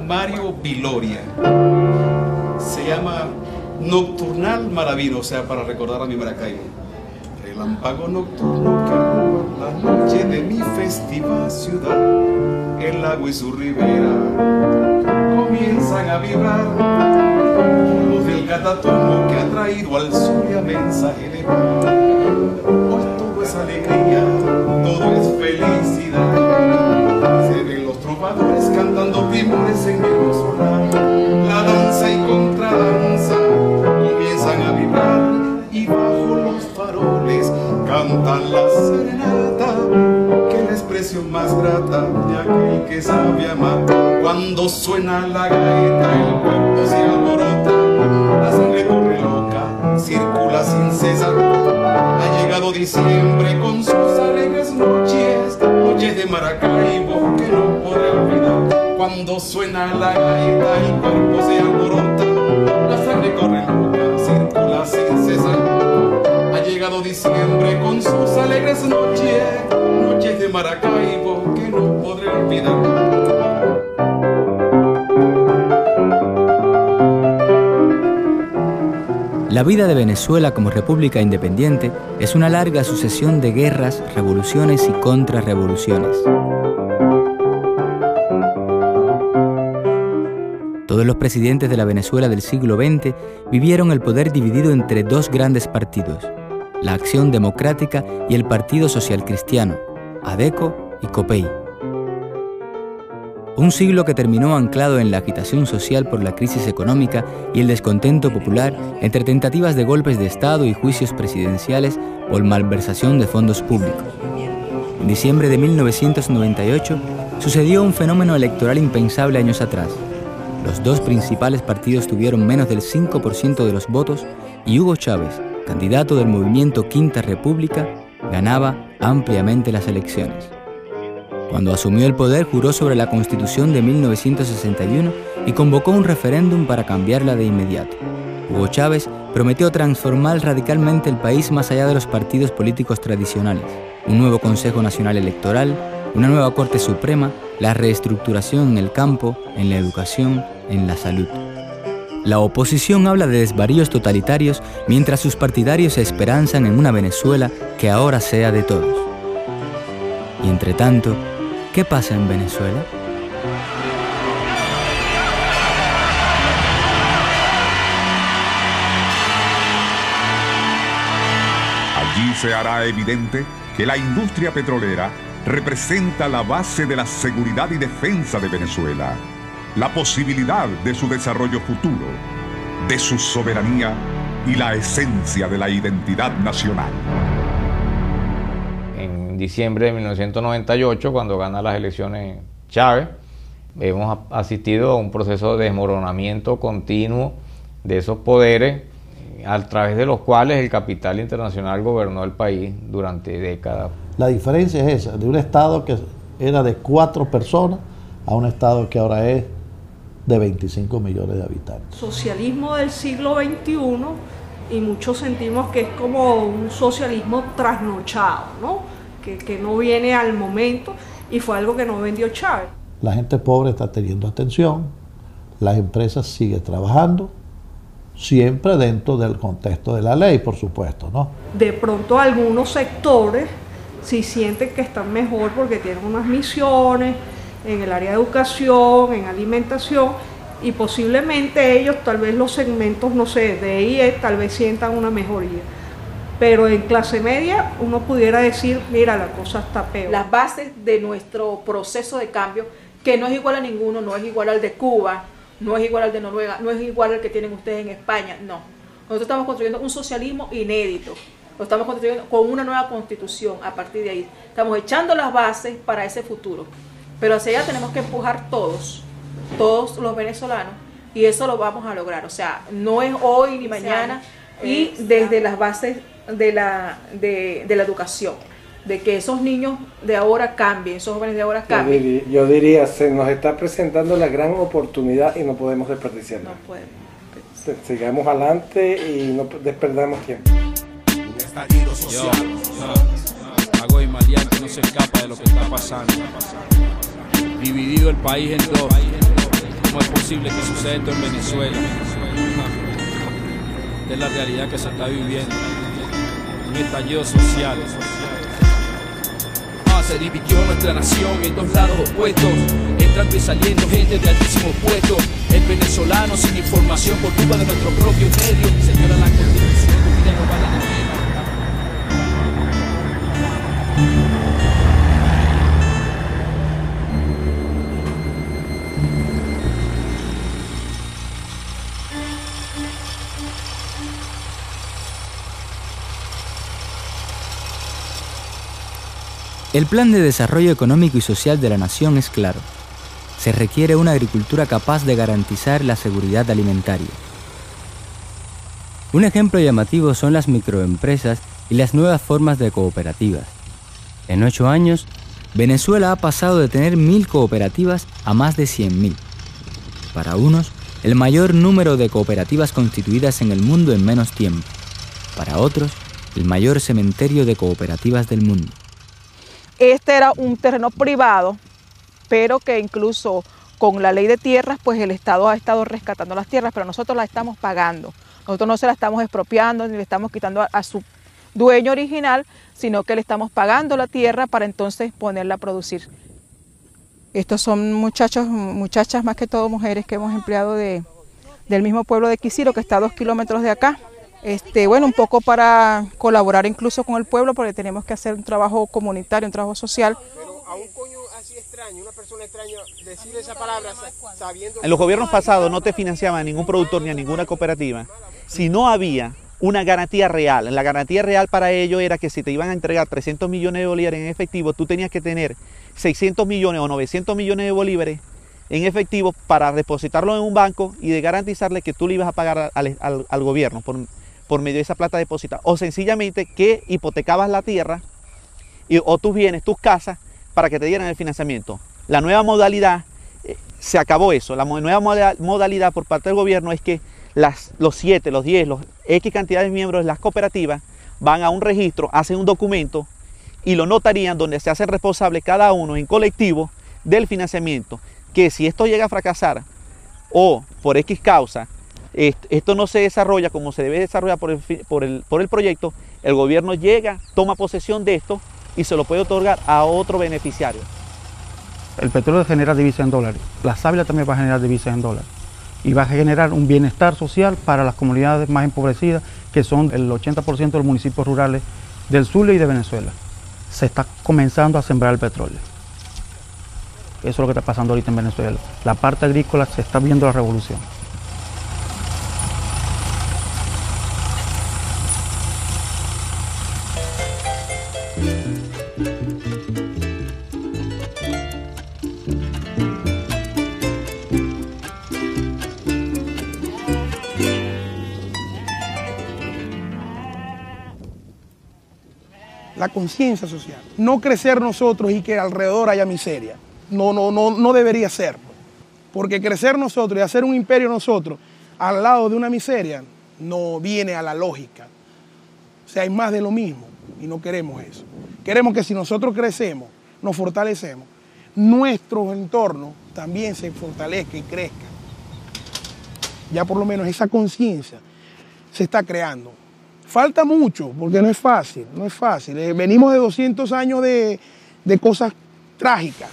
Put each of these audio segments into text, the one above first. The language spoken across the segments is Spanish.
Mario Viloria. Se llama Nocturnal Maravino, o sea, para recordar a mi Maracaibo. Relámpago nocturno que roba la noche de mi festiva ciudad. El lago y su ribera comienzan a vibrar. Luz del catatumbo que ha traído al Zulia mensaje de paz. Hoy todo es alegría, todo es felicidad. Se ven los trovadores cantando primores en el solar. La danza y contradanza comienzan a vibrar y bajo los faroles cantan la serenata, que la expresión más grata de aquel que sabe amar. Cuando suena la gaita el cuerpo se alborota, la sangre corre loca, circula sin cesar. Ha llegado diciembre con sus alegres noches, noches de Maracaibo que no podré olvidar. Cuando suena la gaita el cuerpo se alborota, la sangre corre loca, circula sin cesar. Ha llegado diciembre con sus alegres noches, noches de Maracaibo que no podré olvidar. La vida de Venezuela como república independiente es una larga sucesión de guerras, revoluciones y contrarrevoluciones. Todos los presidentes de la Venezuela del siglo XX vivieron el poder dividido entre dos grandes partidos, la Acción Democrática y el Partido Social Cristiano, ADECO y COPEI. Un siglo que terminó anclado en la agitación social por la crisis económica y el descontento popular entre tentativas de golpes de Estado y juicios presidenciales por malversación de fondos públicos. En diciembre de 1998 sucedió un fenómeno electoral impensable años atrás. Los dos principales partidos tuvieron menos del 5% de los votos y Hugo Chávez, candidato del movimiento Quinta República, ganaba ampliamente las elecciones. Cuando asumió el poder, juró sobre la Constitución de 1961 y convocó un referéndum para cambiarla de inmediato. Hugo Chávez prometió transformar radicalmente el país más allá de los partidos políticos tradicionales, un nuevo Consejo Nacional Electoral, una nueva Corte Suprema, la reestructuración en el campo, en la educación, en la salud. La oposición habla de desvaríos totalitarios mientras sus partidarios se esperanzan en una Venezuela que ahora sea de todos. Y entre tanto, ¿qué pasa en Venezuela? Allí se hará evidente que la industria petrolera representa la base de la seguridad y defensa de Venezuela, la posibilidad de su desarrollo futuro, de su soberanía y la esencia de la identidad nacional. En diciembre de 1998, cuando gana las elecciones Chávez, hemos asistido a un proceso de desmoronamiento continuo de esos poderes a través de los cuales el capital internacional gobernó el país durante décadas. La diferencia es esa, de un estado que era de 4 personas a un estado que ahora es de 25 millones de habitantes. Socialismo del siglo XXI, y muchos sentimos que es como un socialismo trasnochado, ¿no? Que no viene al momento, y fue algo que no vendió Chávez. La gente pobre está teniendo atención, las empresas siguen trabajando, siempre dentro del contexto de la ley, por supuesto, ¿no? De pronto algunos sectores sí sienten que están mejor porque tienen unas misiones en el área de educación, en alimentación, y posiblemente ellos, tal vez los segmentos, no sé, de IE, tal vez sientan una mejoría. Pero en clase media uno pudiera decir, mira, la cosa está peor. Las bases de nuestro proceso de cambio, que no es igual a ninguno, no es igual al de Cuba, no es igual al de Noruega, no es igual al que tienen ustedes en España, no. Nosotros estamos construyendo un socialismo inédito, lo estamos construyendo con una nueva constitución. A partir de ahí estamos echando las bases para ese futuro, pero hacia allá tenemos que empujar todos los venezolanos, y eso lo vamos a lograr. O sea, no es hoy ni mañana, y desde las bases de la educación, de que esos niños de ahora cambien, esos jóvenes de ahora cambien. Yo diría, se nos está presentando la gran oportunidad y no podemos desperdiciarla. No podemos. Sigamos adelante y no desperdamos tiempo. Mago y maleante no se escapa de lo que está pasando. Dividido el país en dos. ¿Cómo es posible que suceda esto en Venezuela? Es la realidad que se está viviendo. Un estallido social. Se dividió nuestra nación en dos lados opuestos, entrando y saliendo gente de altísimos puestos. El venezolano sin información por culpa de nuestro propio medio. Señora, la constitución, tu vida no vale de nada. El plan de desarrollo económico y social de la nación es claro. Se requiere una agricultura capaz de garantizar la seguridad alimentaria. Un ejemplo llamativo son las microempresas y las nuevas formas de cooperativas. En 8 años, Venezuela ha pasado de tener 1.000 cooperativas a más de 100.000. Para unos, el mayor número de cooperativas constituidas en el mundo en menos tiempo. Para otros, el mayor cementerio de cooperativas del mundo. Este era un terreno privado, pero que incluso con la ley de tierras, pues el Estado ha estado rescatando las tierras, pero nosotros las estamos pagando. Nosotros no se las estamos expropiando ni le estamos quitando a su dueño original, sino que le estamos pagando la tierra para entonces ponerla a producir. Estos son muchachas más que todo mujeres que hemos empleado del mismo pueblo de Quisiro, que está a 2 kilómetros de acá. Bueno, un poco para colaborar incluso con el pueblo, porque tenemos que hacer un trabajo comunitario, un trabajo social. Pero a un coño así extraño, una persona extraña, decir esa palabra sabiendo... En los gobiernos pasados no te financiaban a ningún productor ni a ninguna cooperativa si no había una garantía real. La garantía real para ello era que si te iban a entregar 300 millones de bolívares en efectivo, tú tenías que tener 600 millones o 900 millones de bolívares en efectivo para depositarlo en un banco y de garantizarle que tú le ibas a pagar al gobierno por medio de esa plata depositada, o sencillamente que hipotecabas la tierra o tus bienes, tus casas, para que te dieran el financiamiento. La nueva modalidad, se acabó eso. La nueva modalidad por parte del gobierno es que los 7, los 10, los X cantidad de miembros de las cooperativas van a un registro, hacen un documento y lo notarían, donde se hacen responsables cada uno en colectivo del financiamiento, que si esto llega a fracasar o por X causa, esto no se desarrolla como se debe desarrollar por el proyecto, el gobierno llega, toma posesión de esto y se lo puede otorgar a otro beneficiario. El petróleo genera divisas en dólares, la sábila también va a generar divisas en dólares y va a generar un bienestar social para las comunidades más empobrecidas, que son el 80% de los municipios rurales del Zulia y de Venezuela. Se está comenzando a sembrar el petróleo. Eso es lo que está pasando ahorita en Venezuela. La parte agrícola se está viendo la revolución. La conciencia social. No crecer nosotros y que alrededor haya miseria. No debería ser. Porque crecer nosotros y hacer un imperio nosotros al lado de una miseria no viene a la lógica. O sea, hay más de lo mismo y no queremos eso. Queremos que si nosotros crecemos, nos fortalecemos, nuestro entorno también se fortalezca y crezca. Ya por lo menos esa conciencia se está creando. Falta mucho, porque no es fácil, no es fácil. Venimos de 200 años de cosas trágicas.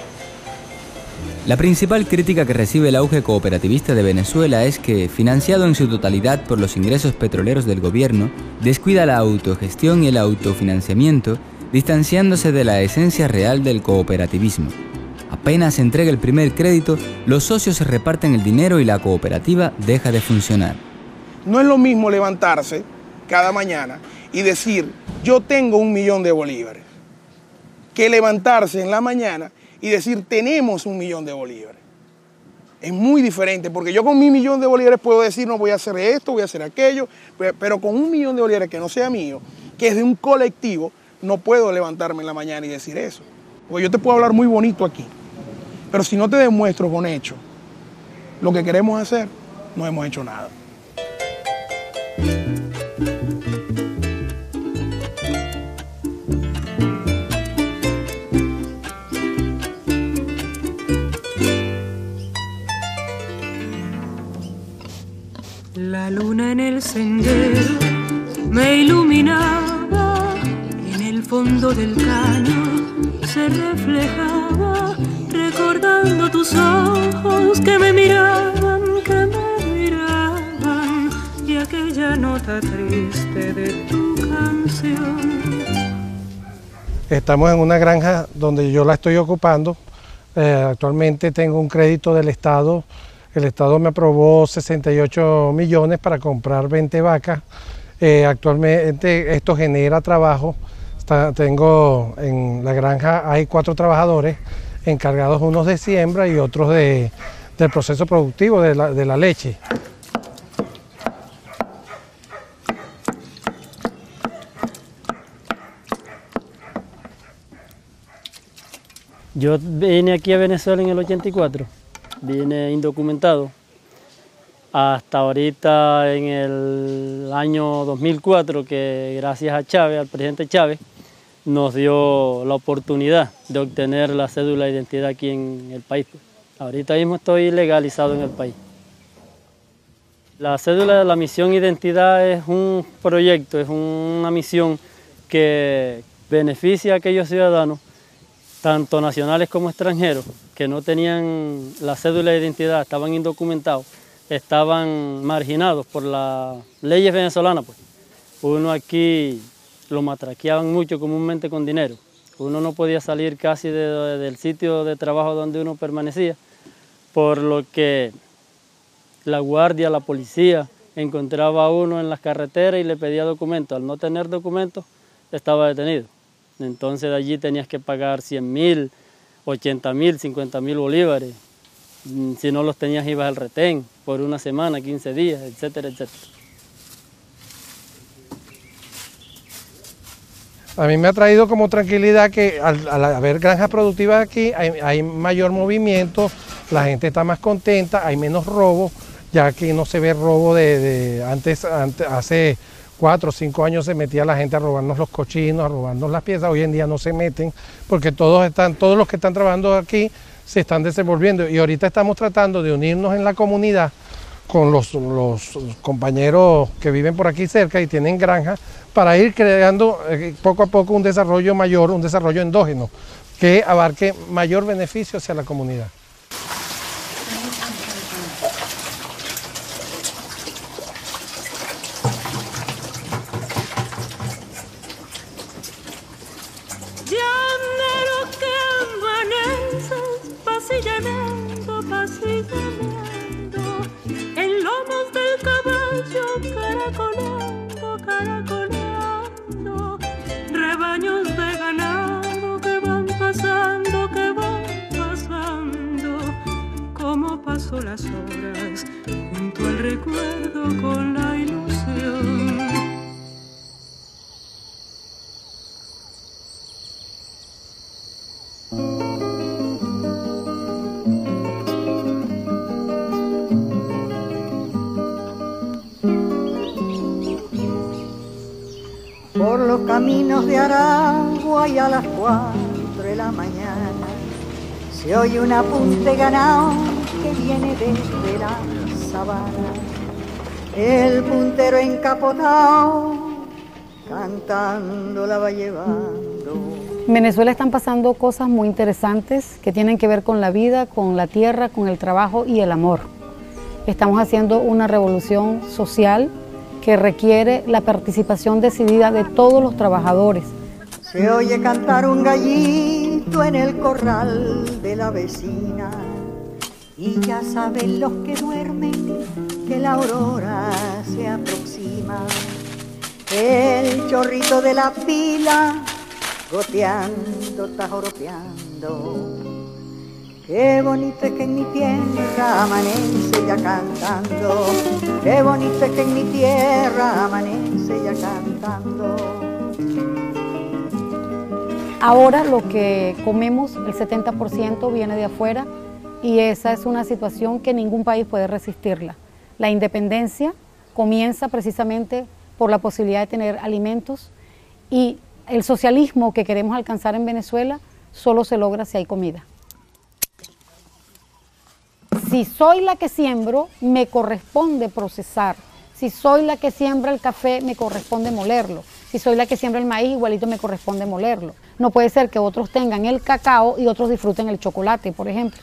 La principal crítica que recibe el auge cooperativista de Venezuela es que, financiado en su totalidad por los ingresos petroleros del gobierno, descuida la autogestión y el autofinanciamiento, distanciándose de la esencia real del cooperativismo. Apenas se entrega el primer crédito, los socios se reparten el dinero y la cooperativa deja de funcionar. No es lo mismo levantarse cada mañana y decir, yo tengo 1 millón de bolívares, que levantarse en la mañana y decir, tenemos 1 millón de bolívares. Es muy diferente, porque yo con 1 millón de bolívares puedo decir, no voy a hacer esto, voy a hacer aquello, pero con 1 millón de bolívares que no sea mío, que es de un colectivo, no puedo levantarme en la mañana y decir eso. Porque yo te puedo hablar muy bonito aquí, pero si no te demuestro con hechos lo que queremos hacer, no hemos hecho nada. La luna en el sendero me iluminaba, en el fondo del caño se reflejaba, recordando tus ojos que me miraban, y aquella nota triste de tu canción. Estamos en una granja donde yo la estoy ocupando. Actualmente tengo un crédito del Estado. El Estado me aprobó 68 millones para comprar 20 vacas. Actualmente esto genera trabajo. Tengo en la granja hay 4 trabajadores encargados, unos de siembra y otros del proceso productivo de la leche. Yo vine aquí a Venezuela en el 84, vine indocumentado. Hasta ahorita en el año 2004, que gracias a Chávez, al presidente Chávez, nos dio la oportunidad de obtener la cédula de identidad aquí en el país. Ahorita mismo estoy legalizado en el país. La cédula de la misión identidad es un proyecto, es una misión que beneficia a aquellos ciudadanos, tanto nacionales como extranjeros, que no tenían la cédula de identidad, estaban indocumentados, estaban marginados por las leyes venezolanas. Pues. Uno aquí lo matraqueaban mucho comúnmente con dinero. Uno no podía salir casi del sitio de trabajo donde uno permanecía, por lo que la guardia, la policía, encontraba a uno en las carreteras y le pedía documentos. Al no tener documentos, estaba detenido. Entonces de allí tenías que pagar 100.000, 80.000, 50.000 bolívares. Si no los tenías, ibas al retén por una semana, 15 días, etcétera, etcétera. A mí me ha traído como tranquilidad que al haber granjas productivas aquí hay mayor movimiento, la gente está más contenta, hay menos robo, ya aquí no se ve robo antes hace 4 o 5 años se metía la gente a robarnos los cochinos, a robarnos las piezas. Hoy en día no se meten porque todos los que están trabajando aquí se están desenvolviendo, y ahorita estamos tratando de unirnos en la comunidad con los compañeros que viven por aquí cerca y tienen granjas, para ir creando poco a poco un desarrollo mayor, un desarrollo endógeno que abarque mayor beneficio hacia la comunidad. En lomos del caballo caracoleando, rebaños de ganado que van pasando, como paso las horas junto al recuerdo con la ilusión. Por los caminos de Aragua y a las 4 de la mañana se oye un apunte ganado que viene desde la sabana. El puntero encapotado cantando la va llevando. En Venezuela están pasando cosas muy interesantes que tienen que ver con la vida, con la tierra, con el trabajo y el amor. Estamos haciendo una revolución social que requiere la participación decidida de todos los trabajadores. Se oye cantar un gallito en el corral de la vecina y ya saben los que duermen que la aurora se aproxima. El chorrito de la pila goteando, está joropeando. Qué bonito es que en mi tierra amanece ya cantando. Qué bonito es que en mi tierra amanece ya cantando. Ahora lo que comemos, el 70% viene de afuera, y esa es una situación que ningún país puede resistirla. La independencia comienza precisamente por la posibilidad de tener alimentos, y el socialismo que queremos alcanzar en Venezuela solo se logra si hay comida. Si soy la que siembro, me corresponde procesar. Si soy la que siembra el café, me corresponde molerlo. Si soy la que siembra el maíz, igualito me corresponde molerlo. No puede ser que otros tengan el cacao y otros disfruten el chocolate, por ejemplo.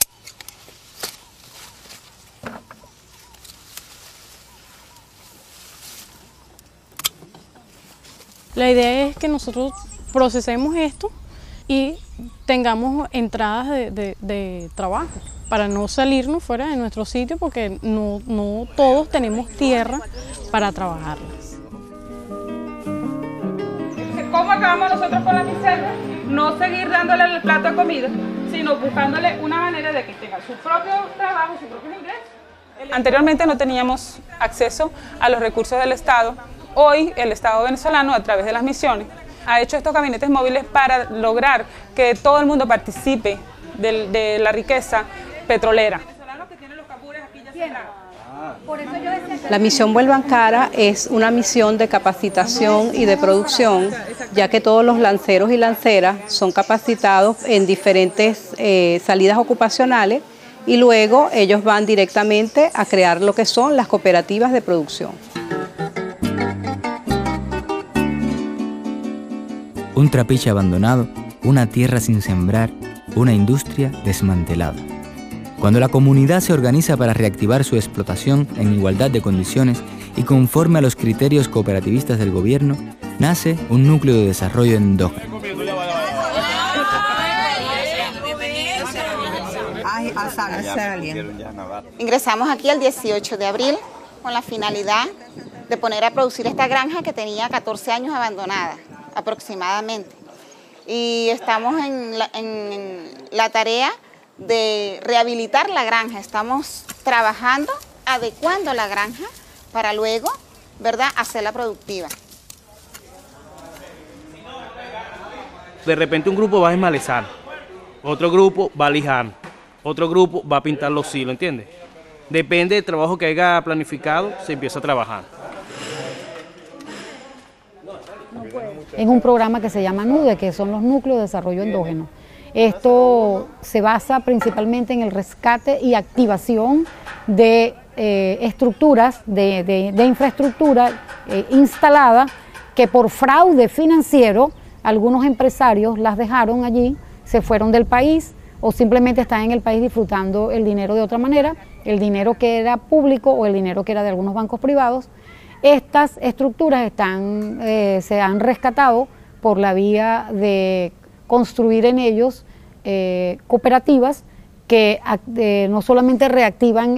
La idea es que nosotros procesemos esto y tengamos entradas de trabajo para no salirnos fuera de nuestro sitio, porque no todos tenemos tierra para trabajarlas. ¿Cómo acabamos nosotros con la miseria? No seguir dándole el plato de comida, sino buscándole una manera de que tenga su propio trabajo, su propio ingreso. Anteriormente no teníamos acceso a los recursos del Estado. Hoy el Estado venezolano, a través de las misiones, ha hecho estos gabinetes móviles para lograr que todo el mundo participe de la riqueza petrolera. La misión Vuelvan Cara es una misión de capacitación y de producción, ya que todos los lanceros y lanceras son capacitados en diferentes salidas ocupacionales y luego ellos van directamente a crear lo que son las cooperativas de producción. Un trapiche abandonado, una tierra sin sembrar, una industria desmantelada. Cuando la comunidad se organiza para reactivar su explotación en igualdad de condiciones y conforme a los criterios cooperativistas del gobierno, nace un núcleo de desarrollo endógeno. Ingresamos aquí el 18 de abril con la finalidad de poner a producir esta granja que tenía 14 años abandonada aproximadamente. Y estamos en la tarea de rehabilitar la granja. Estamos trabajando, adecuando la granja para luego, ¿verdad?, hacerla productiva. De repente un grupo va a desmalezar, otro grupo va a lijar, otro grupo va a pintar los silos, ¿entiendes? Depende del trabajo que haya planificado, se empieza a trabajar. En un programa que se llama NUDE, que son los núcleos de desarrollo endógeno. Esto se basa principalmente en el rescate y activación de estructuras, de infraestructura instalada, que por fraude financiero algunos empresarios las dejaron allí, se fueron del país o simplemente están en el país disfrutando el dinero de otra manera, el dinero que era público o el dinero que era de algunos bancos privados. Estas estructuras se han rescatado por la vía de construir en ellos cooperativas que no solamente reactivan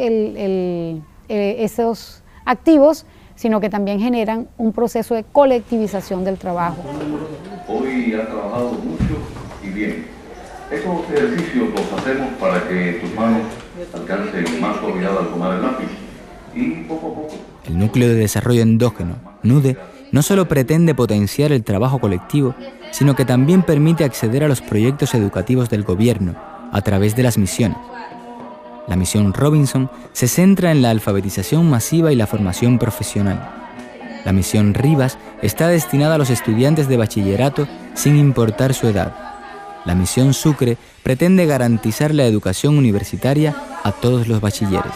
esos activos, sino que también generan un proceso de colectivización del trabajo. Hoy has trabajado mucho y bien. Estos ejercicios los hacemos para que tus manos alcancen más suavidad al tomar el lápiz y poco a poco. El Núcleo de Desarrollo Endógeno, NUDE, no solo pretende potenciar el trabajo colectivo, sino que también permite acceder a los proyectos educativos del gobierno a través de las misiones. La misión Robinson se centra en la alfabetización masiva y la formación profesional. La misión Rivas está destinada a los estudiantes de bachillerato sin importar su edad. La misión Sucre pretende garantizar la educación universitaria a todos los bachilleres.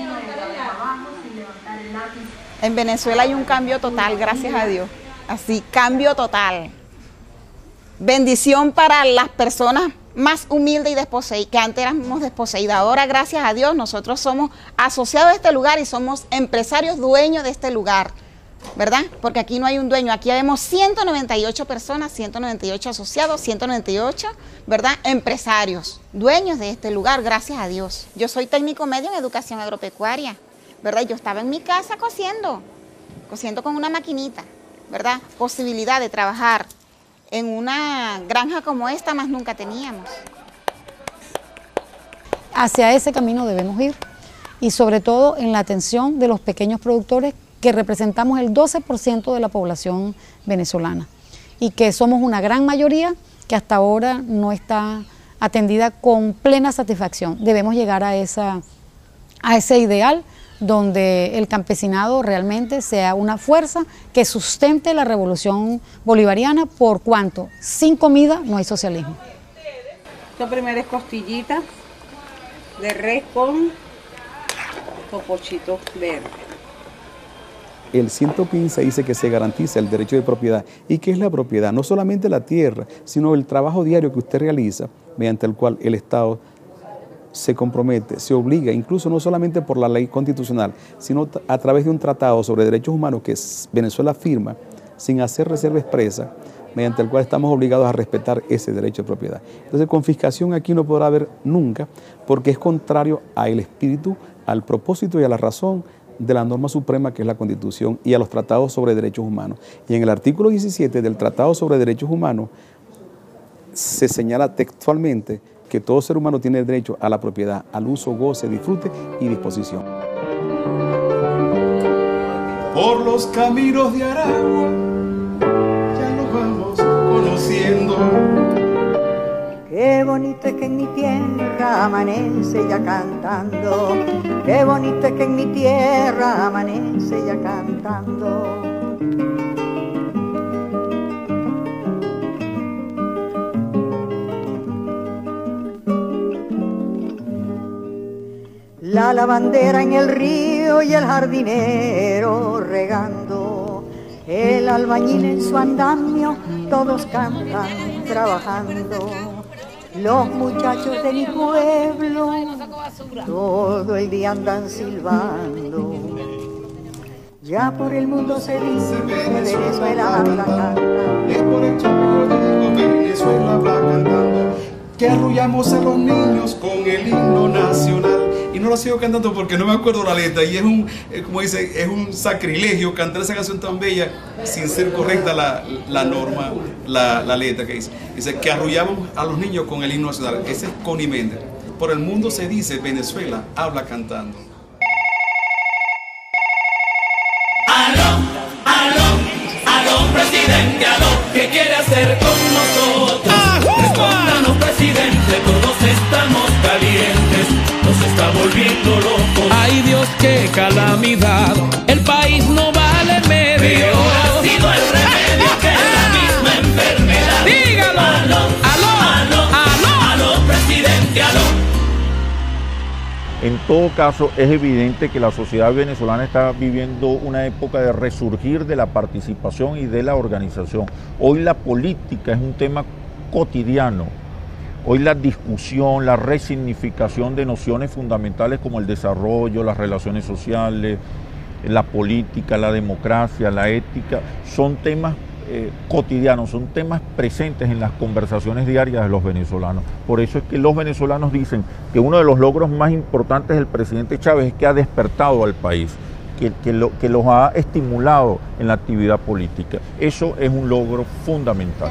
En Venezuela hay un cambio total, gracias a Dios. Así, cambio total. Bendición para las personas más humildes y desposeídas, que antes éramos desposeídas. Ahora, gracias a Dios, nosotros somos asociados de este lugar y somos empresarios dueños de este lugar, ¿verdad? Porque aquí no hay un dueño, aquí vemos 198 personas, 198 asociados, 198, ¿verdad?, empresarios, dueños de este lugar, gracias a Dios. Yo soy técnico medio en educación agropecuaria, ¿verdad? Yo estaba en mi casa cosiendo con una maquinita, ¿verdad? Posibilidad de trabajar en una granja como esta más nunca teníamos. Hacia ese camino debemos ir y sobre todo en la atención de los pequeños productores, que representamos el 12% de la población venezolana y que somos una gran mayoría que hasta ahora no está atendida con plena satisfacción. Debemos llegar a ese ideal donde el campesinado realmente sea una fuerza que sustente la revolución bolivariana, por cuanto sin comida no hay socialismo. Esto primero es costillita de res con popochito verde. El 115 dice que se garantiza el derecho de propiedad. ¿Y qué es la propiedad? No solamente la tierra, sino el trabajo diario que usted realiza, mediante el cual el Estado se compromete, se obliga, incluso no solamente por la ley constitucional, sino a través de un tratado sobre derechos humanos que Venezuela firma, sin hacer reserva expresa, mediante el cual estamos obligados a respetar ese derecho de propiedad. Entonces, confiscación aquí no podrá haber nunca, porque es contrario al espíritu, al propósito y a la razón de la norma suprema que es la Constitución y a los tratados sobre derechos humanos. Y en el artículo 17 del Tratado sobre Derechos Humanos se señala textualmente que todo ser humano tiene derecho a la propiedad, al uso, goce, disfrute y disposición. Por los caminos de Aragua ya nos vamos conociendo. Qué bonito es que en mi tierra amanece ya cantando. Qué bonito es que en mi tierra amanece ya cantando. La lavandera en el río y el jardinero regando, el albañil en su andamio, todos cantan trabajando. Los muchachos de mi pueblo todo el día andan silbando. Ya por el mundo se dice que Venezuela habla cantando. Es por el Chocó que Venezuela habla cantando. Que arrullamos a los niños con el himno nacional. Y no lo sigo cantando porque no me acuerdo la letra. Y es un, como dice, es un sacrilegio cantar esa canción tan bella sin ser correcta la norma, la letra que dice. Dice que arrullamos a los niños con el himno nacional. Ese es Connie Méndez. Por el mundo se dice Venezuela habla cantando. Aló, aló, aló, presidente, aló, ¿qué quiere hacer con nosotros? Respóndanos, presidente, todos estamos calientes, nos está volviendo locos. Ay Dios, qué calamidad, el país no vale medio. Peor ha sido el remedio que la misma enfermedad. Dígalo, aló, aló, aló, aló, presidente, aló. En todo caso, es evidente que la sociedad venezolana está viviendo una época de resurgir de la participación y de la organización. Hoy la política es un tema cotidiano. Hoy la discusión, la resignificación de nociones fundamentales como el desarrollo, las relaciones sociales, la política, la democracia, la ética, son temas cotidianos, son temas presentes en las conversaciones diarias de los venezolanos. Por eso es que los venezolanos dicen que uno de los logros más importantes del presidente Chávez es que ha despertado al país, que los ha estimulado en la actividad política. Eso es un logro fundamental.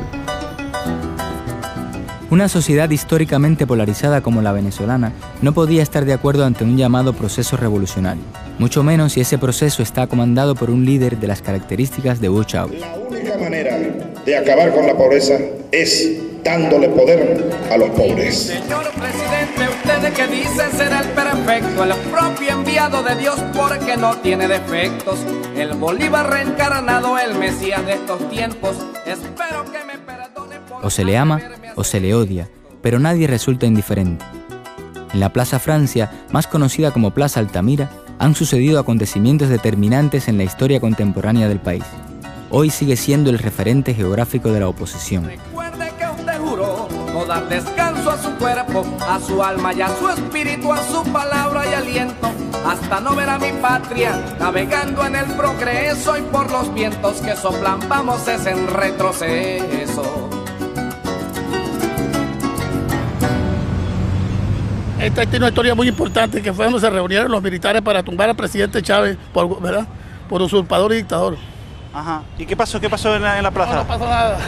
Una sociedad históricamente polarizada como la venezolana no podía estar de acuerdo ante un llamado proceso revolucionario, mucho menos si ese proceso está comandado por un líder de las características de Hugo Chávez. La única manera de acabar con la pobreza es dándole poder a los pobres. Señor presidente, usted que dice ser el perfecto, el propio enviado de Dios porque no tiene defectos, el Bolívar reencarnado, el Mesías de estos tiempos, espero que me perdone por... O se le ama o se le odia, pero nadie resulta indiferente. En la Plaza Francia, más conocida como Plaza Altamira, han sucedido acontecimientos determinantes en la historia contemporánea del país. Hoy sigue siendo el referente geográfico de la oposición. Recuerde que usted juró no dar descanso a su cuerpo, a su alma y a su espíritu, a su palabra y aliento, hasta no ver a mi patria navegando en el progreso y por los vientos que soplan vamos es en retroceso. Esta es una historia muy importante que fue donde se reunieron los militares para tumbar al presidente Chávez por usurpador y dictador. Ajá. ¿Y qué pasó en la plaza? No pasó nada.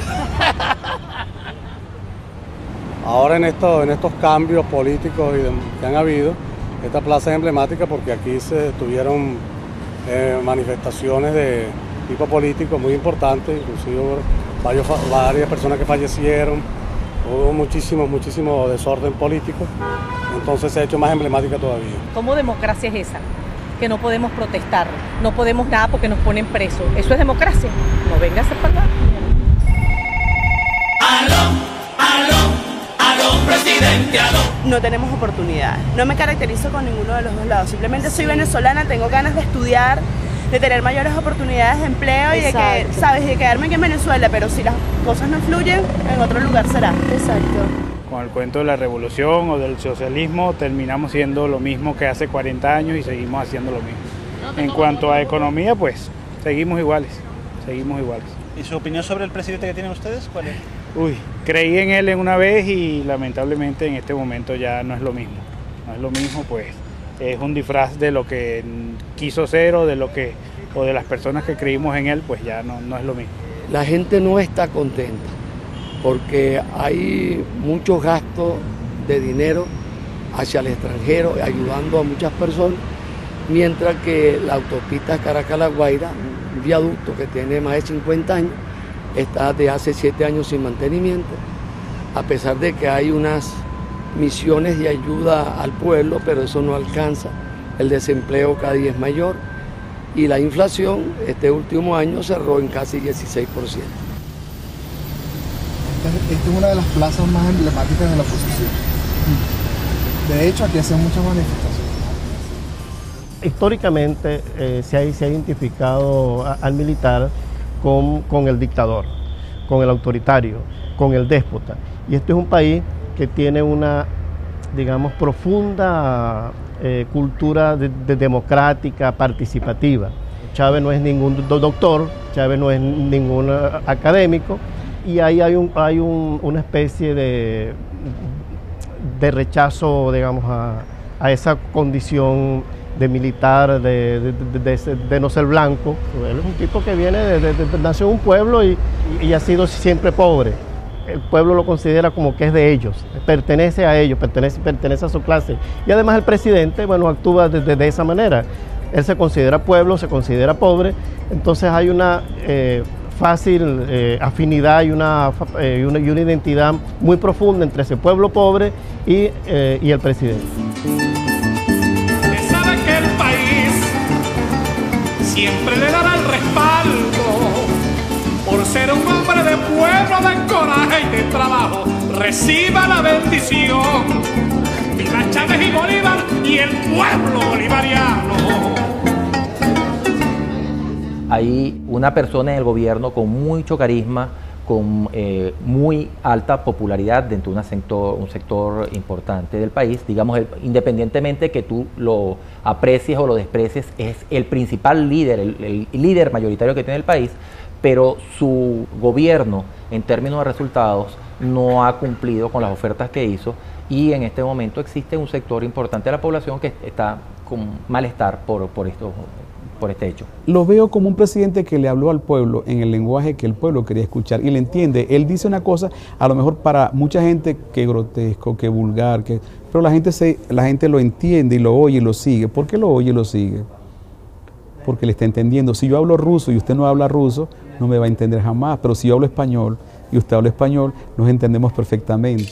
Ahora en estos cambios políticos que han habido, esta plaza es emblemática porque aquí se tuvieron manifestaciones de tipo político muy importantes, inclusive varias personas que fallecieron, hubo muchísimo desorden político, entonces se ha hecho más emblemática todavía. ¿Cómo democracia es esa? Que no podemos protestar, no podemos nada porque nos ponen presos. ¿Eso es democracia? No vengas a pagar. Aló, aló, aló, presidente, no tenemos oportunidades. No me caracterizo con ninguno de los dos lados. Simplemente soy venezolana, tengo ganas de estudiar, de tener mayores oportunidades de empleo y de que, ¿sabes? De quedarme aquí en Venezuela, pero si las cosas no fluyen, en otro lugar será. Exacto. Con el cuento de la revolución o del socialismo terminamos siendo lo mismo que hace 40 años y seguimos haciendo lo mismo. En cuanto a economía, pues seguimos iguales. ¿Y su opinión sobre el presidente que tienen ustedes? ¿Cuál es? Creí en él una vez y lamentablemente en este momento ya no es lo mismo. No es lo mismo, pues es un disfraz de lo que quiso ser o de las personas que creímos en él, pues ya no es lo mismo. La gente no está contenta porque hay muchos gastos de dinero hacia el extranjero, ayudando a muchas personas, mientras que la autopista Caracas-La Guaira, un viaducto que tiene más de 50 años, está de hace 7 años sin mantenimiento, a pesar de que hay unas misiones de ayuda al pueblo, pero eso no alcanza. El desempleo cada día es mayor y la inflación este último año cerró en casi 16%. Esta es una de las plazas más emblemáticas de la oposición. De hecho, aquí hacen muchas manifestaciones. Históricamente se ha identificado al militar con el dictador, con el autoritario, con el déspota. Y este es un país que tiene una, digamos, profunda cultura democrática, participativa. Chávez no es ningún doctor, Chávez no es ningún académico, y ahí hay una especie de rechazo, digamos, a esa condición de militar, de no ser blanco. Él es un tipo que viene nació en un pueblo y ha sido siempre pobre. El pueblo lo considera como que es de ellos, pertenece a ellos, pertenece a su clase. Y además el presidente, bueno, actúa de esa manera. Él se considera pueblo, se considera pobre, entonces hay una fácil afinidad y una identidad muy profunda entre ese pueblo pobre y el presidente. Siempre le dará el respaldo por ser un hombre de pueblo, de coraje y de trabajo. Reciba la bendición. Viva Chávez y Bolívar y el pueblo bolivariano. Hay una persona en el gobierno con mucho carisma, con muy alta popularidad dentro de un sector importante del país, digamos, independientemente que tú lo aprecies o lo desprecies, es el principal líder, el líder mayoritario que tiene el país, pero su gobierno, en términos de resultados, no ha cumplido con las ofertas que hizo, y en este momento existe un sector importante de la población que está con malestar por este hecho. Lo veo como un presidente que le habló al pueblo en el lenguaje que el pueblo quería escuchar y le entiende. Él dice una cosa, a lo mejor para mucha gente que grotesco, que vulgar, pero la gente lo entiende y lo oye y lo sigue. ¿Por qué lo oye y lo sigue? Porque le está entendiendo. Si yo hablo ruso y usted no habla ruso, no me va a entender jamás, pero si yo hablo español y usted habla español, nos entendemos perfectamente.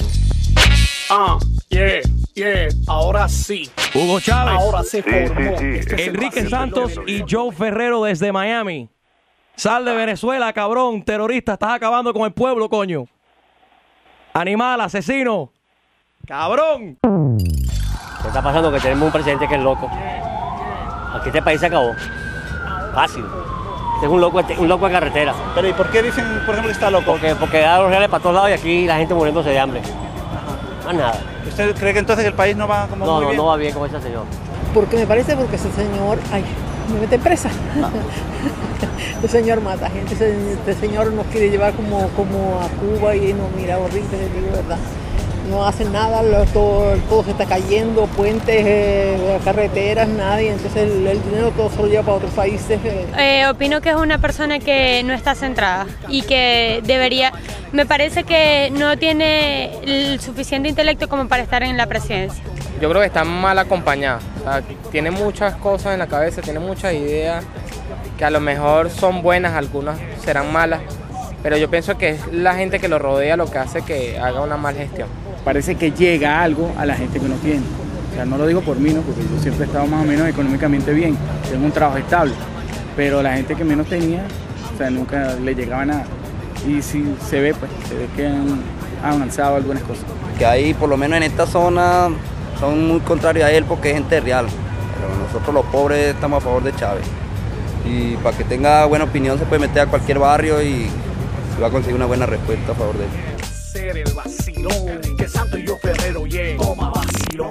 Ahora sí. Hugo Chávez. Ahora se formó. Enrique Santos y Joe Ferrero desde Miami. Sal de Venezuela, cabrón, terrorista, estás acabando con el pueblo, coño. Animal, asesino. Cabrón. ¿Qué está pasando? Que tenemos un presidente que es loco. Aquí este país se acabó. Fácil. Este es un loco de carretera. Pero ¿y por qué dicen, por ejemplo, que está loco? Porque da los reales para todos lados y aquí la gente muriéndose de hambre. Más nada. ¿Usted cree que entonces el país no va como muy bien? No va bien con ese señor. Porque me parece porque ese señor, me mete presa. Este señor mata gente, este señor nos quiere llevar como a Cuba y no, mira, horrible, digo verdad. No hacen nada, todo se está cayendo, puentes, carreteras, nada, y entonces el dinero todo se lo lleva para otros países. Opino que es una persona que no está centrada y que debería, me parece que no tiene el suficiente intelecto como para estar en la presidencia. Yo creo que está mal acompañada, o sea, tiene muchas cosas en la cabeza, tiene muchas ideas que a lo mejor son buenas, algunas serán malas, pero yo pienso que es la gente que lo rodea lo que hace que haga una mala gestión. Parece que llega algo a la gente que no tiene. O sea, no lo digo por mí, ¿no? Porque yo siempre he estado más o menos económicamente bien, tengo un trabajo estable, pero la gente que menos tenía, o sea, nunca le llegaba nada. Y si se ve, pues, se ve que avanzado algunas cosas. Que ahí, por lo menos en esta zona, son muy contrarios a él porque es gente real. Pero nosotros los pobres estamos a favor de Chávez. Y para que tenga buena opinión se puede meter a cualquier barrio y va a conseguir una buena respuesta a favor de él. Ser el vacilón, que Santo y yo Ferrero, yeah, toma vacilón.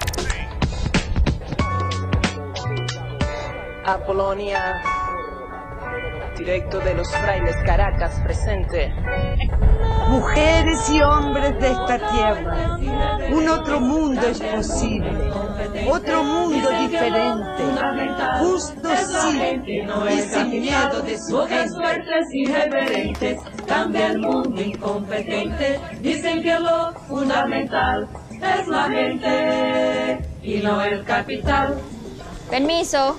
Apolonia, directo de los Frailes, Caracas, presente. Mujeres y hombres de esta tierra, un otro mundo es posible, otro mundo diferente, justo sí, y sin miedo de su gente. Fuertes y reverentes, cambia el mundo incompetente, dicen que lo fundamental es la gente y no el capital. Permiso.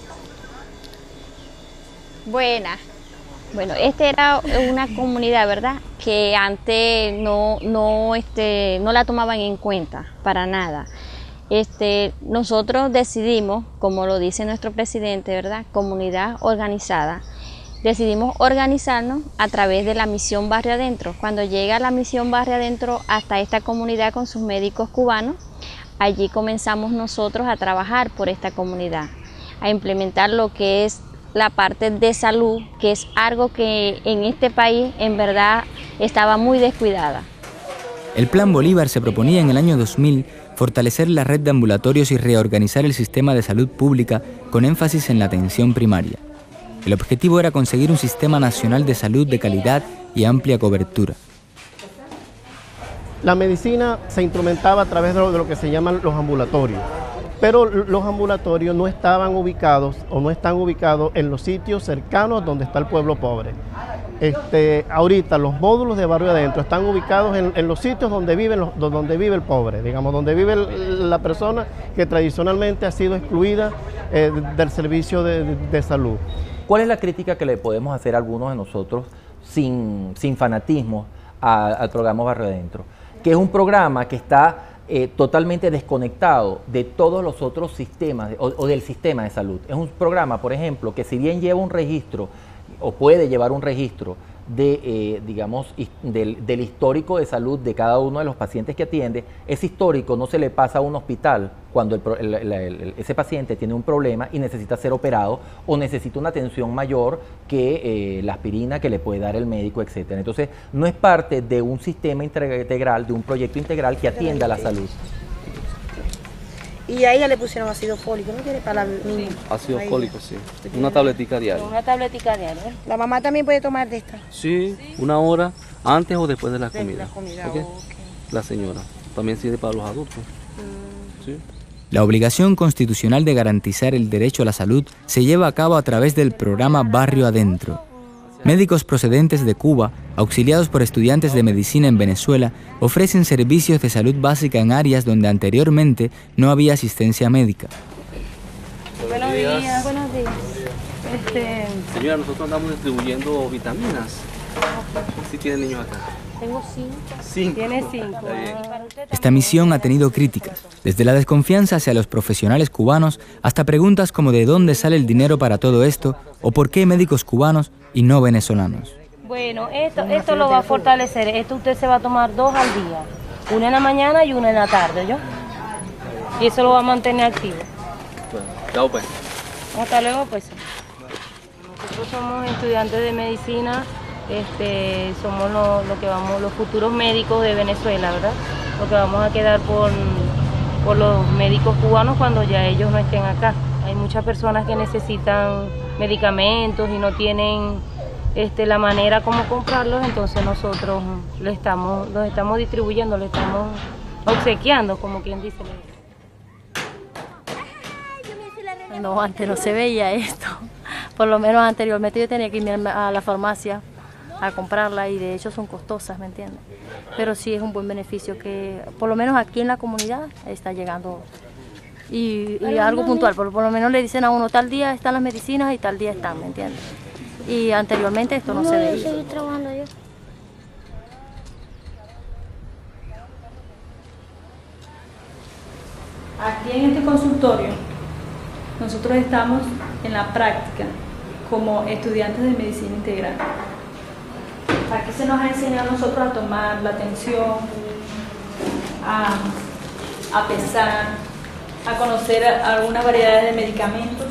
Buena. Bueno, era una comunidad, ¿verdad? Que antes no la tomaban en cuenta para nada. Nosotros decidimos, como lo dice nuestro presidente, ¿verdad? Comunidad organizada. Decidimos organizarnos a través de la misión Barrio Adentro. Cuando llega la misión Barrio Adentro hasta esta comunidad con sus médicos cubanos, allí comenzamos nosotros a trabajar por esta comunidad, a implementar lo que es la parte de salud, que es algo que en este país en verdad estaba muy descuidada. El Plan Bolívar se proponía en el año 2000 fortalecer la red de ambulatorios y reorganizar el sistema de salud pública con énfasis en la atención primaria. El objetivo era conseguir un sistema nacional de salud de calidad y amplia cobertura. La medicina se instrumentaba a través de lo que se llaman los ambulatorios. Pero los ambulatorios no estaban ubicados o no están ubicados en los sitios cercanos donde está el pueblo pobre. Ahorita los módulos de Barrio Adentro están ubicados en los sitios donde vive el pobre, digamos, donde vive la persona que tradicionalmente ha sido excluida del servicio de salud. ¿Cuál es la crítica que le podemos hacer a algunos de nosotros sin fanatismo al programa Barrio Adentro? Que es un programa que está totalmente desconectado de todos los otros sistemas o del sistema de salud. Es un programa, por ejemplo, que si bien lleva un registro o puede llevar un registro de, del histórico de salud de cada uno de los pacientes que atiende, ese histórico no se le pasa a un hospital cuando ese paciente tiene un problema y necesita ser operado o necesita una atención mayor que la aspirina que le puede dar el médico, etc. Entonces, no es parte de un sistema integral, de un proyecto integral que atienda a la salud. Y a ella le pusieron ácido fólico, ¿no quiere para la niña? Ácido fólico, sí. Una tabletica diaria. Una tabletica diaria. ¿La mamá también puede tomar de esta? Sí, una hora antes o después de la comida. De la comida, ¿Okay? La señora. También sirve para los adultos. Sí. La obligación constitucional de garantizar el derecho a la salud se lleva a cabo a través del programa Barrio Adentro. Médicos procedentes de Cuba, auxiliados por estudiantes de medicina en Venezuela, ofrecen servicios de salud básica en áreas donde anteriormente no había asistencia médica. Buenos días. Buenos días. Señora, nosotros andamos distribuyendo vitaminas. ¿Sí tienen niños acá? Tengo 5. Tiene 5. Esta misión ha tenido críticas, desde la desconfianza hacia los profesionales cubanos hasta preguntas como de dónde sale el dinero para todo esto o por qué médicos cubanos y no venezolanos. Bueno, esto lo va a fortalecer. Esto usted se va a tomar 2 al día, una en la mañana y una en la tarde, ¿yo? Y eso lo va a mantener activo. Bueno, chao pues. Hasta luego pues. Nosotros somos estudiantes de medicina. Somos los futuros médicos de Venezuela, ¿verdad? Lo que vamos a quedar por los médicos cubanos cuando ya ellos no estén acá. Hay muchas personas que necesitan medicamentos y no tienen la manera como comprarlos, entonces nosotros los estamos distribuyendo, los estamos obsequiando, como quien dice. No, antes no se veía esto. Por lo menos anteriormente yo tenía que irme a la farmacia a comprarla y de hecho son costosas, ¿me entiendes? Pero sí es un buen beneficio que por lo menos aquí en la comunidad está llegando y algo puntual, por lo menos le dicen a uno tal día están las medicinas y tal día están, ¿me entiendes? Y anteriormente esto no se veía. Seguir trabajando yo. Aquí en este consultorio nosotros estamos en la práctica como estudiantes de medicina integral. Aquí se nos ha enseñado a nosotros a tomar la tensión, a pesar, a conocer algunas variedades de medicamentos.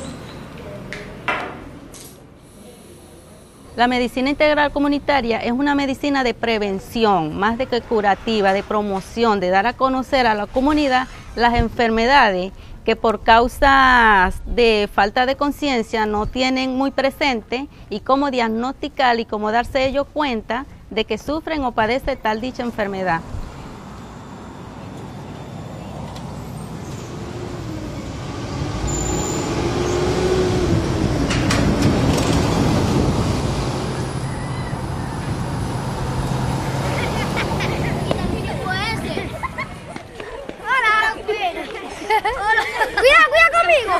La medicina integral comunitaria es una medicina de prevención, más de que curativa, de promoción, de dar a conocer a la comunidad las enfermedades que por causas de falta de conciencia no tienen muy presente y cómo diagnosticar y cómo darse ellos cuenta de que sufren o padecen tal dicha enfermedad. Cuidado conmigo.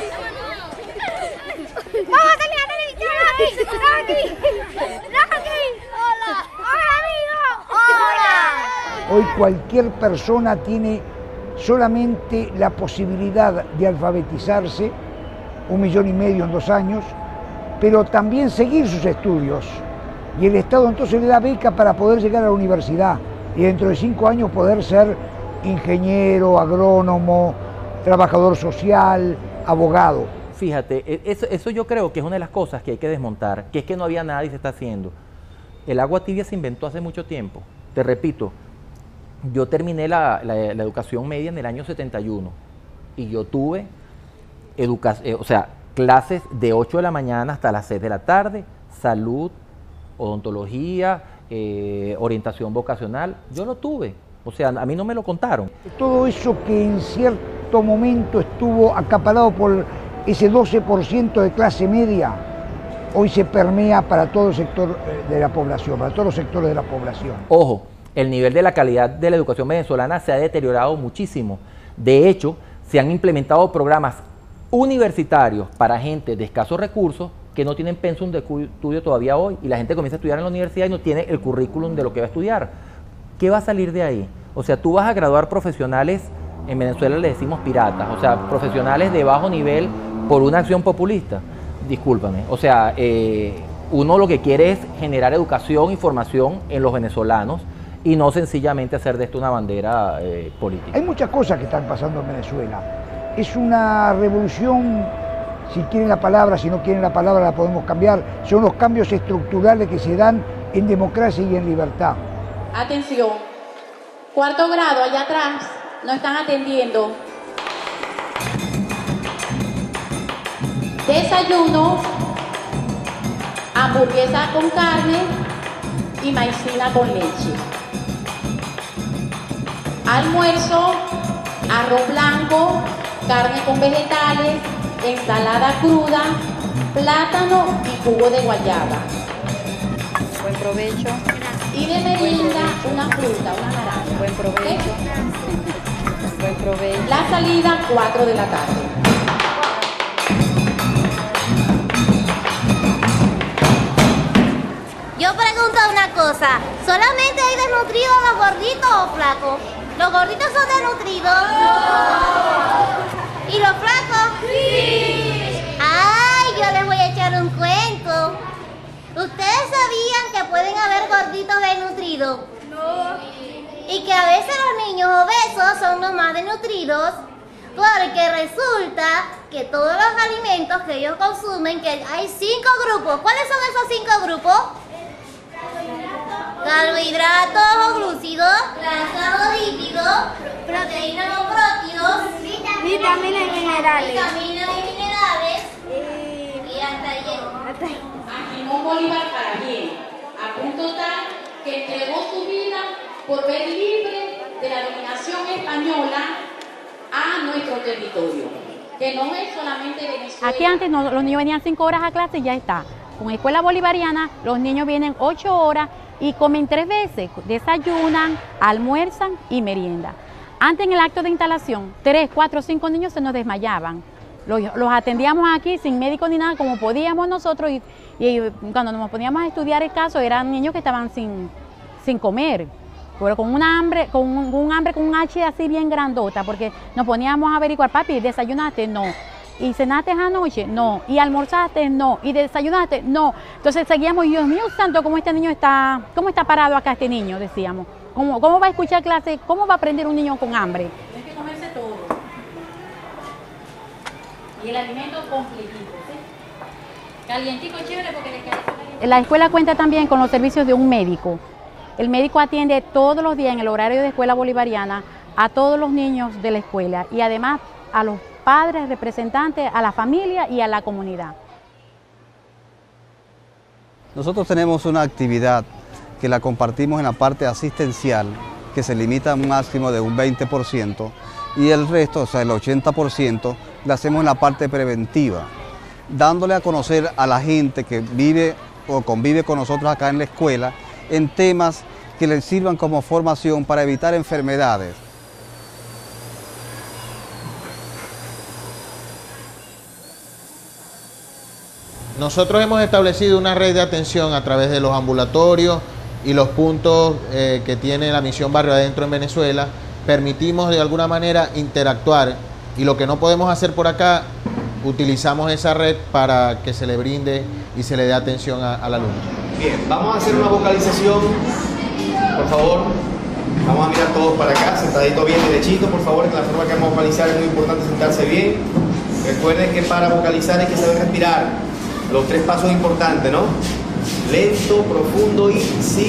Vamos a salir a la televisión. Aquí. Hola. Hola, amigo. Hola. Hoy cualquier persona tiene solamente la posibilidad de alfabetizarse, 1,5 millones en 2 años, pero también seguir sus estudios. Y el Estado entonces le da beca para poder llegar a la universidad y dentro de 5 años poder ser ingeniero, agrónomo, trabajador social, abogado. Fíjate, eso yo creo que es una de las cosas que hay que desmontar, que es que no había nada y se está haciendo. El agua tibia se inventó hace mucho tiempo. Te repito, yo terminé la educación media en el año 71 y yo tuve clases de 8 de la mañana hasta las 6 de la tarde, salud, odontología, orientación vocacional, yo lo tuve. O sea, a mí no me lo contaron. Todo eso que en cierto momento estuvo acaparado por ese 12% de clase media, hoy se permea para todo el sector de la población, para todos los sectores de la población. Ojo, el nivel de la calidad de la educación venezolana se ha deteriorado muchísimo. De hecho, se han implementado programas universitarios para gente de escasos recursos que no tienen pensum de estudio todavía hoy, y la gente comienza a estudiar en la universidad y no tiene el currículum de lo que va a estudiar. ¿Qué va a salir de ahí? O sea, tú vas a graduar profesionales, en Venezuela le decimos piratas, o sea, profesionales de bajo nivel por una acción populista. Discúlpame. O sea, uno lo que quiere es generar educación y formación en los venezolanos y no sencillamente hacer de esto una bandera política. Hay muchas cosas que están pasando en Venezuela. Es una revolución, si quieren la palabra, si no quieren la palabra la podemos cambiar. Son los cambios estructurales que se dan en democracia y en libertad. Atención, 4º grado, allá atrás, no están atendiendo. Desayuno, hamburguesa con carne y maicena con leche. Almuerzo, arroz blanco, carne con vegetales, ensalada cruda, plátano y jugo de guayaba. Buen provecho. Y de merienda, una fruta, una naranja. Buen provecho. Buen provecho. La salida, 4 de la tarde. Yo pregunto una cosa, ¿solamente hay desnutridos los gorditos o flacos? ¿Los gorditos son desnutridos? ¿Y los flacos? Sí. ¡Ay, yo les voy a echar un cuento! ¿Ustedes sabían que pueden haber gorditos desnutridos? No. Y que a veces los niños obesos son los más desnutridos, porque resulta que todos los alimentos que ellos consumen, que hay 5 grupos. ¿Cuáles son esos 5 grupos? Carbohidratos o glúcidos, grasas o lípidos, proteínas o prótidos, vitaminas y minerales. Y hasta ahí. Simón Bolívar para bien, a punto tal que entregó su vida por ver libre de la dominación española a nuestro territorio, que no es solamente Venezuela. Aquí antes los niños venían 5 horas a clase y ya está. Con escuela bolivariana los niños vienen 8 horas y comen 3 veces, desayunan, almuerzan y merienda. Antes en el acto de instalación, 3, 4, 5 niños se nos desmayaban. Los atendíamos aquí sin médico ni nada, como podíamos nosotros, y cuando nos poníamos a estudiar el caso eran niños que estaban sin comer, pero con un hambre con un H así bien grandota, porque nos poníamos a averiguar, papi, ¿desayunaste? No. ¿y cenaste anoche? No. ¿Y almorzaste? No. ¿Y desayunaste? No. Entonces seguíamos, Dios mío santo, ¿cómo este niño está, cómo está parado acá este niño? Decíamos. ¿Cómo va a escuchar clase? ¿Cómo va a aprender un niño con hambre? Tiene que comerse todo. Y el alimento completito, ¿sí? Calientico, chévere, porque le cae. La escuela cuenta también con los servicios de un médico. El médico atiende todos los días en el horario de escuela bolivariana a todos los niños de la escuela y además a los padres, representantes, a la familia y a la comunidad. Nosotros tenemos una actividad que la compartimos en la parte asistencial, que se limita a un máximo de un 20%, y el resto, o sea, el 80%, la hacemos en la parte preventiva, dándole a conocer a la gente que vive o convive con nosotros acá en la escuela en temas que les sirvan como formación para evitar enfermedades. Nosotros hemos establecido una red de atención a través de los ambulatorios y los puntos que tiene la misión Barrio Adentro en Venezuela. Permitimos de alguna manera interactuar y lo que no podemos hacer por acá, utilizamos esa red para que se le brinde y se le dé atención al alumno. Bien, vamos a hacer una vocalización, por favor. Vamos a mirar todos para acá, sentadito bien derechito, por favor, que la forma que vamos a vocalizar es muy importante sentarse bien. Recuerden que para vocalizar hay que saber respirar. Los 3 pasos importantes, ¿no? Lento, profundo y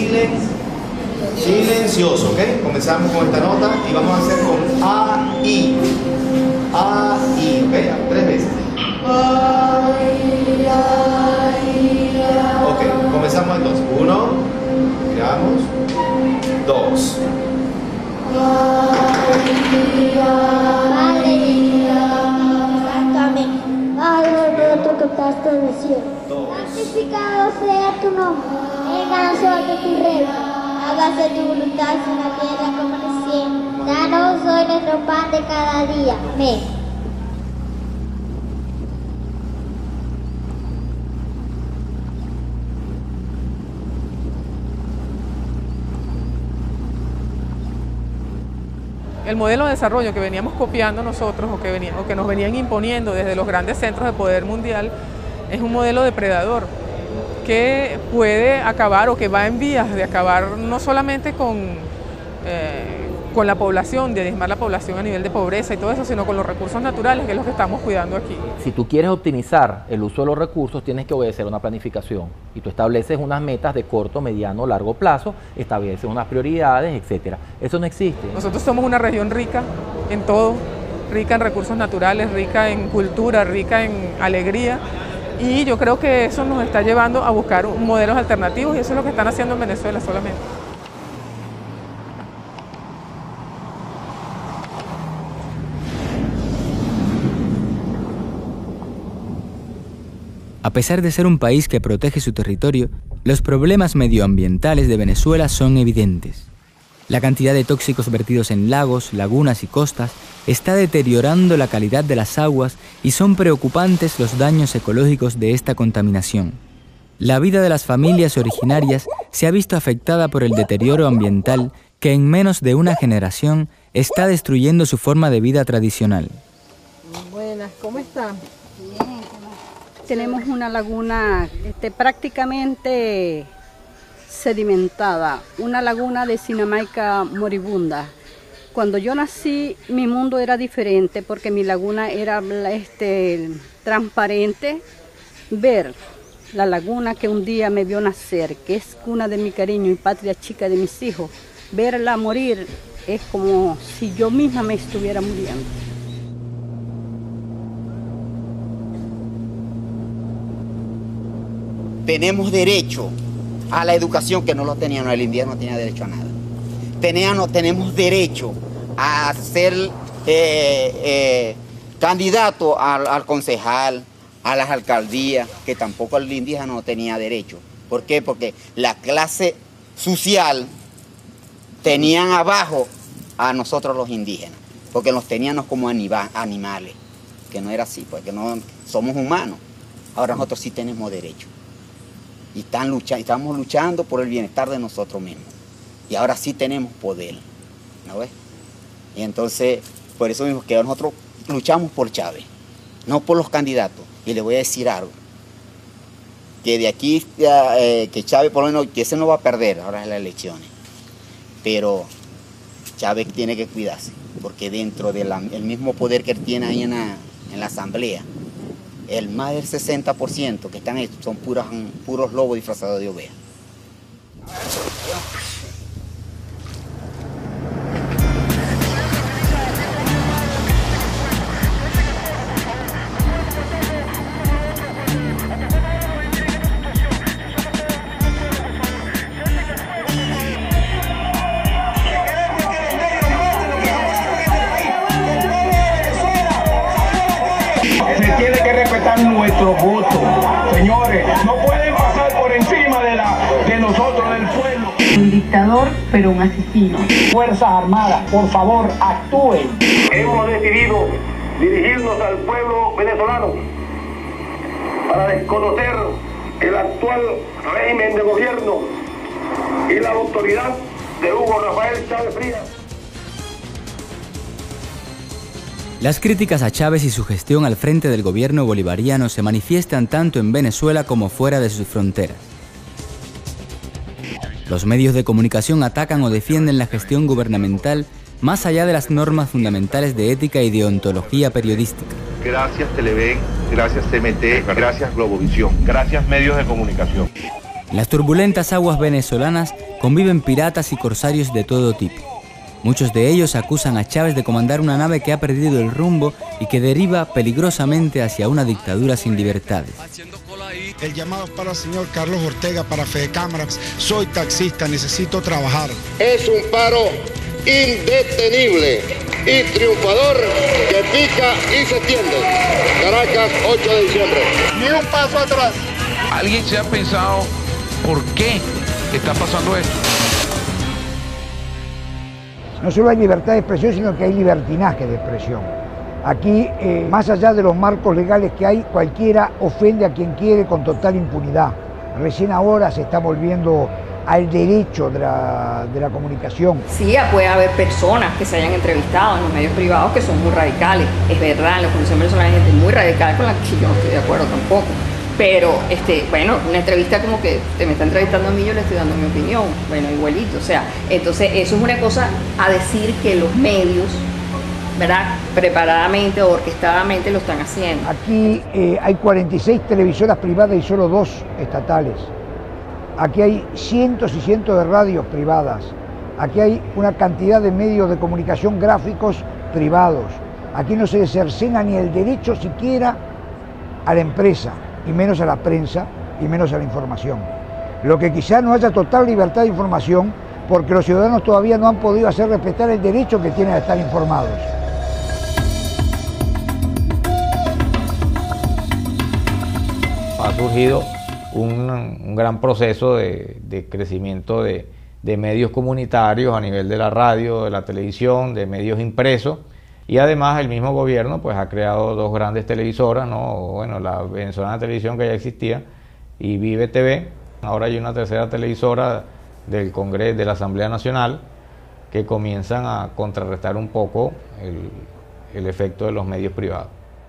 silencioso, ¿ok? Comenzamos con esta nota y vamos a hacer con A, I. A, I, ¿ok? 3 veces. Ok, comenzamos entonces. 1, miramos. 2. Padre, tú que estás en el cielo, santificado sea tu nombre, venga a nosotros tu reino, hágase tu voluntad en la tierra como en el cielo. Danos hoy nuestro pan de cada día. Amén. El modelo de desarrollo que veníamos copiando nosotros o que nos venían imponiendo desde los grandes centros de poder mundial es un modelo depredador que puede acabar o que va en vías de acabar no solamente con la población, de diezmar la población a nivel de pobreza y todo eso, sino con los recursos naturales, que es lo que estamos cuidando aquí. Si tú quieres optimizar el uso de los recursos, tienes que obedecer una planificación y tú estableces unas metas de corto, mediano, largo plazo, estableces unas prioridades, etcétera. Eso no existe. Nosotros somos una región rica en todo, rica en recursos naturales, rica en cultura, rica en alegría, y yo creo que eso nos está llevando a buscar modelos alternativos y eso es lo que están haciendo en Venezuela solamente. A pesar de ser un país que protege su territorio, los problemas medioambientales de Venezuela son evidentes. La cantidad de tóxicos vertidos en lagos, lagunas y costas está deteriorando la calidad de las aguas y son preocupantes los daños ecológicos de esta contaminación. La vida de las familias originarias se ha visto afectada por el deterioro ambiental que en menos de una generación está destruyendo su forma de vida tradicional. Buenas, ¿cómo están? Bien. Tenemos una laguna prácticamente sedimentada, una laguna de Sinamaica moribunda. Cuando yo nací, mi mundo era diferente porque mi laguna era transparente. Ver la laguna que un día me vio nacer, que es cuna de mi cariño y patria chica de mis hijos, verla morir es como si yo misma me estuviera muriendo. Tenemos derecho a la educación que no lo tenían, el indígena no tenía derecho a nada. Tenemos derecho a ser candidato al concejal, a las alcaldías, que tampoco el indígena no tenía derecho. ¿Por qué? Porque la clase social tenían abajo a nosotros los indígenas, porque nos teníamos como animales, que no era así, porque no somos humanos. Ahora nosotros sí tenemos derecho. Y estamos luchando por el bienestar de nosotros mismos. Y ahora sí tenemos poder, ¿no ves? Y entonces, por eso mismo que nosotros luchamos por Chávez. no por los candidatos. Y le voy a decir algo, que de aquí, que Chávez por lo menos, que ese no va a perder ahora en las elecciones, pero Chávez tiene que cuidarse, porque dentro del mismo poder que él tiene ahí en la asamblea, el más del 60% que están ahí son puros lobos disfrazados de ovejas. Nuestro voto, señores, no pueden pasar por encima de nosotros, del pueblo. Un dictador, pero un asesino. Fuerzas Armadas, por favor, actúen. Hemos decidido dirigirnos al pueblo venezolano para desconocer el actual régimen de gobierno y la autoridad de Hugo Rafael Chávez Frías. Las críticas a Chávez y su gestión al frente del gobierno bolivariano se manifiestan tanto en Venezuela como fuera de sus fronteras. Los medios de comunicación atacan o defienden la gestión gubernamental más allá de las normas fundamentales de ética y deontología periodística. Gracias Televen, gracias CMT, gracias Globovisión, gracias medios de comunicación. En las turbulentas aguas venezolanas conviven piratas y corsarios de todo tipo. Muchos de ellos acusan a Chávez de comandar una nave que ha perdido el rumbo y que deriva peligrosamente hacia una dictadura sin libertades. El llamado para el señor Carlos Ortega para Fedecámaras. Soy taxista, necesito trabajar. Es un paro indetenible y triunfador que pica y se extiende. Caracas, 8 de diciembre. Ni un paso atrás. ¿Alguien se ha pensado por qué está pasando esto? No solo hay libertad de expresión, sino que hay libertinaje de expresión. Aquí, más allá de los marcos legales que hay, cualquiera ofende a quien quiere con total impunidad. Recién ahora se está volviendo al derecho de la comunicación. Sí, puede haber personas que se hayan entrevistado en los medios privados que son muy radicales. Es verdad, en la Constitución venezolana hay gente muy radical con la que yo no estoy de acuerdo tampoco. Pero, bueno, una entrevista como que te me está entrevistando a mí, yo le estoy dando mi opinión, bueno, igualito, o sea, entonces eso es una cosa a decir que los medios, ¿verdad?, preparadamente o orquestadamente lo están haciendo. Aquí hay 46 televisoras privadas y solo 2 estatales. Aquí hay cientos y cientos de radios privadas. Aquí hay una cantidad de medios de comunicación gráficos privados. Aquí no se le cercena ni el derecho siquiera a la empresa, y menos a la prensa, y menos a la información. Lo que quizá no haya total libertad de información, porque los ciudadanos todavía no han podido hacer respetar el derecho que tienen a estar informados. Ha surgido un gran proceso de crecimiento de medios comunitarios a nivel de la radio, de la televisión, de medios impresos. Y además el mismo gobierno pues ha creado 2 grandes televisoras, ¿no? Bueno, la Venezolana Televisión, que ya existía, y Vive TV. Ahora hay una tercera televisora del Congreso, de la Asamblea Nacional, que comienzan a contrarrestar un poco el efecto de los medios privados.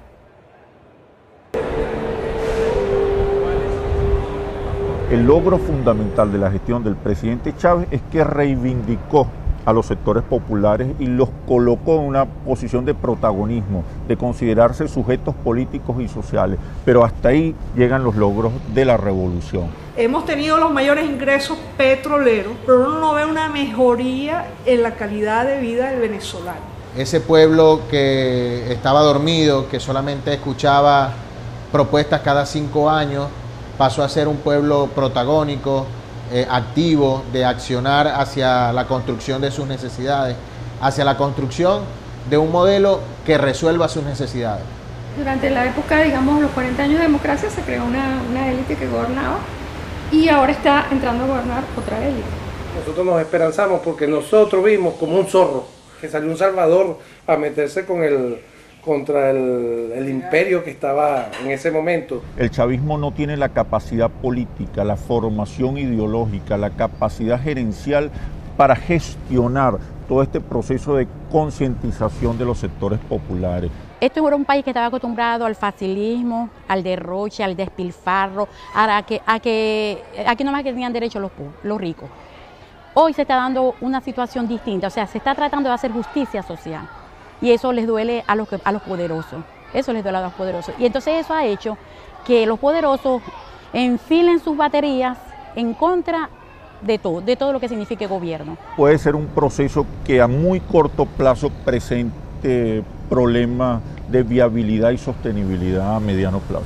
El logro fundamental de la gestión del presidente Chávez es que reivindicó a los sectores populares y los colocó en una posición de protagonismo, de considerarse sujetos políticos y sociales, pero hasta ahí llegan los logros de la revolución. Hemos tenido los mayores ingresos petroleros, pero uno no ve una mejoría en la calidad de vida del venezolano. Ese pueblo que estaba dormido, que solamente escuchaba propuestas cada 5 años, pasó a ser un pueblo protagónico, activo, de accionar hacia la construcción de sus necesidades, hacia la construcción de un modelo que resuelva sus necesidades. Durante la época, digamos, los 40 años de democracia, se creó una élite que gobernaba y ahora está entrando a gobernar otra élite. Nosotros nos esperanzamos porque nosotros vimos como un zorro que salió un Salvador a meterse contra el imperio que estaba en ese momento. El chavismo no tiene la capacidad política, la formación ideológica, la capacidad gerencial para gestionar todo este proceso de concientización de los sectores populares. Esto era un país que estaba acostumbrado al facilismo, al derroche, al despilfarro, a que nomás que tenían derecho los ricos. Hoy se está dando una situación distinta, o sea, se está tratando de hacer justicia social y eso les duele a los poderosos, eso les duele a los poderosos. Y entonces eso ha hecho que los poderosos enfilen sus baterías en contra de todo lo que signifique gobierno. Puede ser un proceso que a muy corto plazo presente problemas de viabilidad y sostenibilidad a mediano plazo.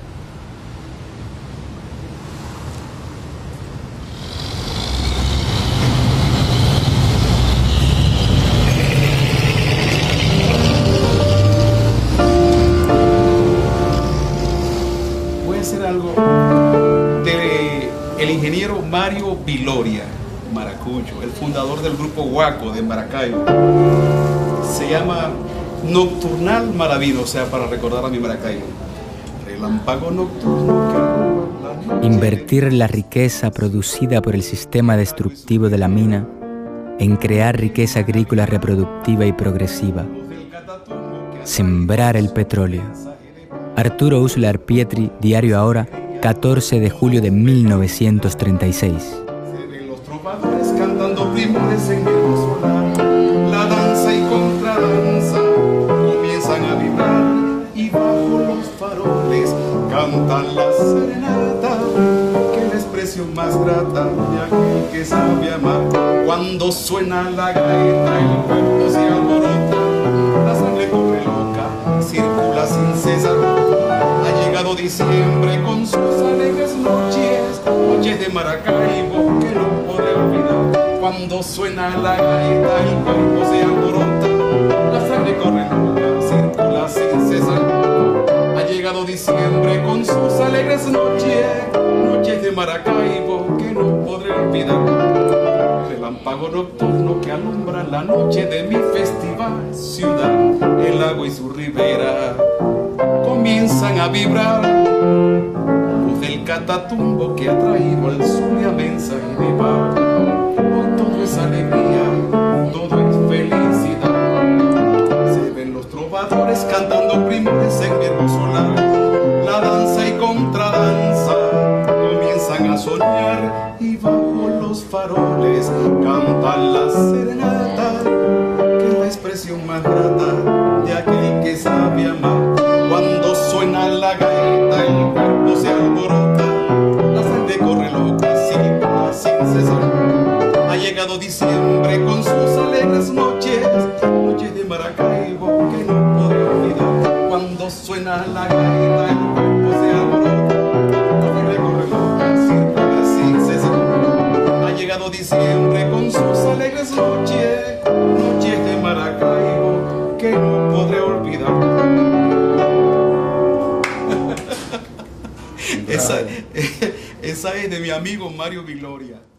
Voy a hacer algo del ingeniero Mario Viloria, maracucho, el fundador del grupo Huaco de Maracaibo. Se llama Nocturnal Maravillo, o sea, para recordar a mi Maracaibo. Relámpago nocturno. Invertir la riqueza producida por el sistema destructivo de la mina en crear riqueza agrícola reproductiva y progresiva. Sembrar el petróleo. Arturo Uslar Pietri, Diario Ahora, 14 de julio de 1936. Los trovadores cantando primores en el solar. La danza y contradanza comienzan a vibrar y bajo los faroles cantan la serenata, que la expresión más grata de aquel que sabe amar. Cuando suena la gaita el cuerpo se alborota, la sangre corre loca, circula sin cesar. Ha llegado diciembre con sus alegres noches, noches de Maracaibo que no podré olvidar. Cuando suena la gaita el cuerpo se alborota, la sangre corre loca, circula sin cesar. Ha llegado diciembre con sus alegres noches, noches de Maracaibo que no podré olvidar. Relámpago nocturno que alumbra la noche de mi festival ciudad, el lago y su ribera comienzan a vibrar. Luz del Catatumbo que ha traído al Zulia mensaje de paz. Hoy todo es alegría, todo es felicidad. Se ven los trovadores cantando primores en mi hermoso lago. La danza y contradanza comienzan a soñar y bajo los faroles cantan la serenata, que es la expresión más grata de aquel que sabe amar. Cuando suena la gaita el cuerpo se alborota, la sangre corre loca, circula sin cesar. Ha llegado diciembre con sus alegres noches, noches de Maracaibo que no podré olvidar. Cuando suena la gaita el cuerpo se alborota, la sangre corre loca, circula sin cesar. Ha llegado diciembre con sus alegres noches, noches de Maracaibo que no podré olvidar. Esa es de mi amigo Mario Viloria.